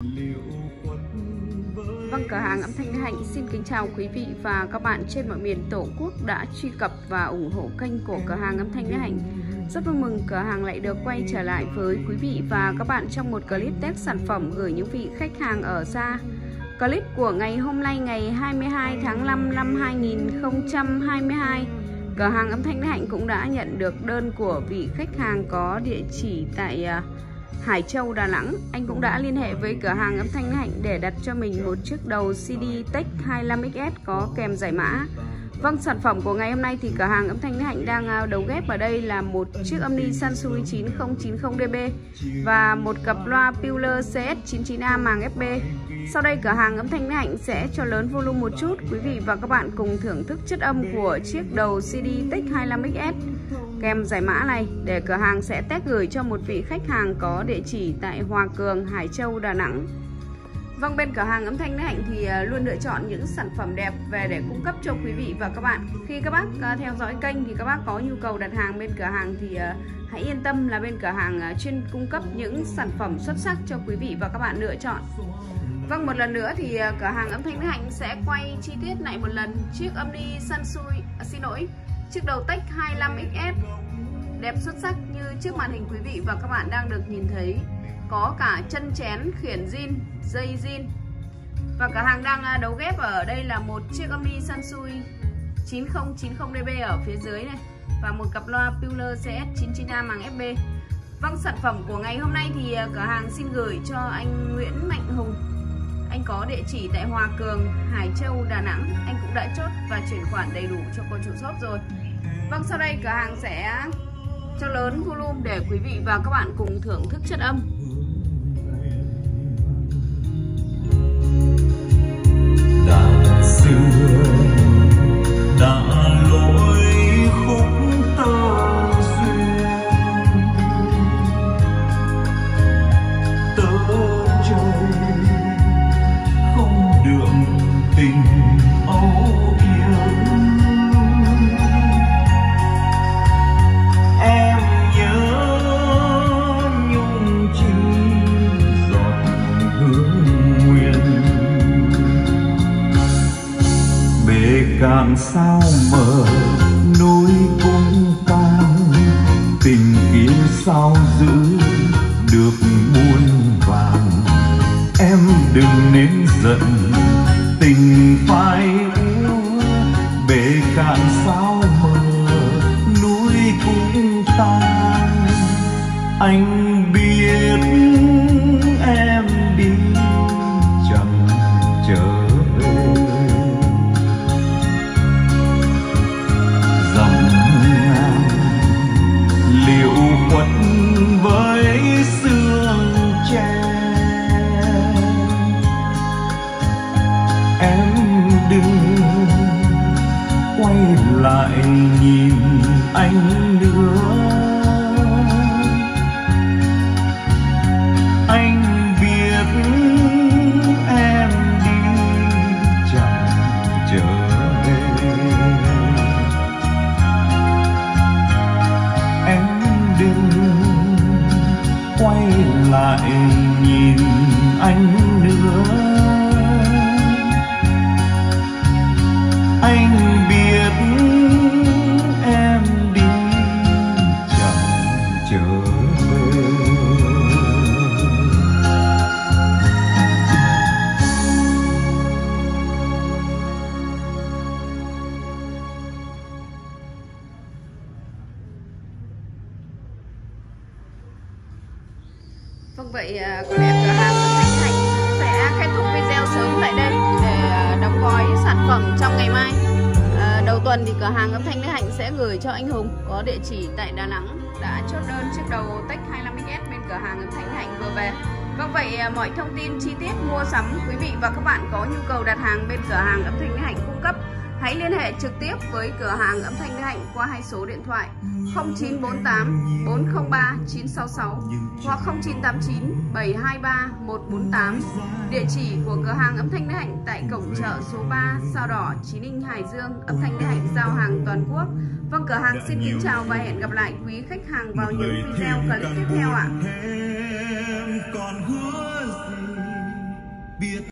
Vâng, cửa hàng âm thanh Đức Hạnh xin kính chào quý vị và các bạn trên mọi miền Tổ quốc đã truy cập và ủng hộ kênh của cửa hàng âm thanh Đức Hạnh. Rất vui mừng cửa hàng lại được quay trở lại với quý vị và các bạn trong một clip test sản phẩm gửi những vị khách hàng ở xa. Clip của ngày hôm nay ngày 22 tháng 5 năm 2022, cửa hàng âm thanh Đức Hạnh cũng đã nhận được đơn của vị khách hàng có địa chỉ tại Hải Châu, Đà Nẵng. Anh cũng đã liên hệ với cửa hàng âm thanh Đức Hạnh để đặt cho mình một chiếc đầu CD Tech 25XS có kèm giải mã. Vâng, sản phẩm của ngày hôm nay thì cửa hàng âm thanh Đức Hạnh đang đấu ghép ở đây là một chiếc âm ly Sansui 9090dB và một cặp loa Peeler CS99A màng FB. Sau đây cửa hàng âm thanh Đức Hạnh sẽ cho lớn volume một chút, quý vị và các bạn cùng thưởng thức chất âm của chiếc đầu CD Tech 25XS kèm giải mã này để cửa hàng sẽ test gửi cho một vị khách hàng có địa chỉ tại Hòa Cường, Hải Châu, Đà Nẵng. Vâng, bên cửa hàng âm thanh Đức Hạnh thì luôn lựa chọn những sản phẩm đẹp về để cung cấp cho quý vị và các bạn. Khi các bác theo dõi kênh thì các bác có nhu cầu đặt hàng bên cửa hàng thì hãy yên tâm là bên cửa hàng chuyên cung cấp những sản phẩm xuất sắc cho quý vị và các bạn lựa chọn. Vâng, một lần nữa thì cửa hàng âm thanh Đức Hạnh sẽ quay chi tiết lại một lần chiếc âm ly Sansui, chiếc đầu Tech 25XS đẹp xuất sắc như trước màn hình quý vị và các bạn đang được nhìn thấy. Có cả chân chén, khiển zin, dây zin. Và cửa hàng đang đấu ghép ở đây là một chiếc âm ly Sansui 9090dB ở phía dưới này và một cặp loa Peeler CS99A màng FB. Vâng, sản phẩm của ngày hôm nay thì cửa hàng xin gửi cho anh Nguyễn Mạnh Hùng. Anh có địa chỉ tại Hòa Cường, Hải Châu, Đà Nẵng. Anh cũng đã chốt và chuyển khoản đầy đủ cho cô chủ shop rồi. Vâng, sau đây cửa hàng sẽ cho lớn volume để quý vị và các bạn cùng thưởng thức chất âm. Đã xưa đã lỗi khúc tơ duyên, tơ trời không đượm tình âu yếm. Em nhớ nhung chi giọt hương nguyên, bể cạn sao mờ núi cũng tan, tình kia sao giữ được muôn vàn. Em đừng nên giận tình phai úa, bể cạn sao mờ núi cũng tan. Anh biết em đi chẳng trở về, dầm ngang liệu quất với sương tre. Em đừng quay lại nhìn anh nữa, anh biết em đi chẳng trở về. Em đừng quay lại nhìn anh nữa, anh biết em đi chẳng trở về. Vâng, vậy có lẽ cửa hàng âm thanh Đức Hạnh sẽ kết thúc video sớm tại đây để đóng gói sản phẩm trong ngày mai. Đầu tuần thì cửa hàng âm thanh Đức Hạnh sẽ gửi cho anh Hùng có địa chỉ tại Đà Nẵng đã chốt đơn chiếc đầu Tech 25XS bên cửa hàng âm thanh Đức Hạnh vừa về. Vâng, vậy mọi thông tin chi tiết mua sắm quý vị và các bạn có nhu cầu đặt hàng bên cửa hàng âm thanh Đức Hạnh cung cấp, hãy liên hệ trực tiếp với cửa hàng âm thanh Đức Hạnh qua hai số điện thoại 0948 403 966 hoặc 0989 723 148. Địa chỉ của cửa hàng âm thanh Đức Hạnh tại cổng chợ số 3 Sao Đỏ, Chí Ninh, Hải Dương. Âm thanh Đức Hạnh giao hàng toàn quốc. Vâng, cửa hàng xin kính chào và hẹn gặp lại quý khách hàng vào những video clip tiếp theo ạ. Em còn hứa gì biết